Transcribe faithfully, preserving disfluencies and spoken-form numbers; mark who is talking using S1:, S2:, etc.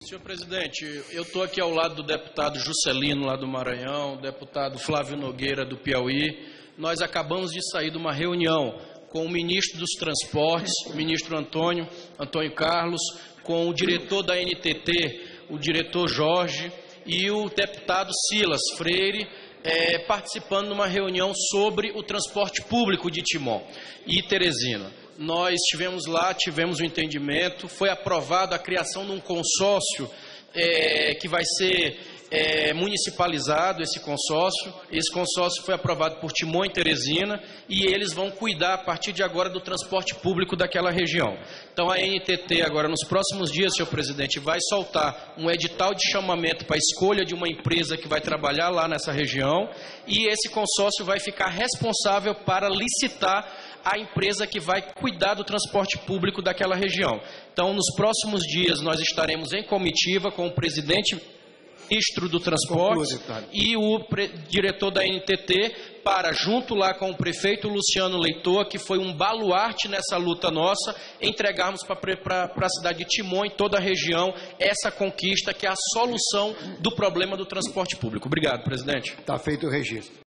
S1: Senhor presidente, eu estou aqui ao lado do deputado Juscelino, lá do Maranhão, deputado Flávio Nogueira, do Piauí. Nós acabamos de sair de uma reunião com o ministro dos Transportes, o ministro Antônio, Antônio Carlos, com o diretor da N T T, o diretor Jorge, e o deputado Silas Freire, é, participando de uma reunião sobre o transporte público de Timon e Teresina. Nós estivemos lá, tivemos um entendimento, foi aprovada a criação de um consórcio é, que vai ser é, municipalizado, esse consórcio. Esse consórcio foi aprovado por Timon e Teresina e eles vão cuidar, a partir de agora, do transporte público daquela região. Então, a N T T, agora, nos próximos dias, senhor presidente, vai soltar um edital de chamamento para a escolha de uma empresa que vai trabalhar lá nessa região e esse consórcio vai ficar responsável para licitar a empresa que vai cuidar do transporte público daquela região. Então, nos próximos dias, nós estaremos em comitiva com o presidente ministro do Transporte e o diretor da N T T para, junto lá com o prefeito Luciano Leitor, que foi um baluarte nessa luta nossa, entregarmos para a cidade de Timon e toda a região essa conquista que é a solução do problema do transporte público. Obrigado, presidente.
S2: Está feito o registro.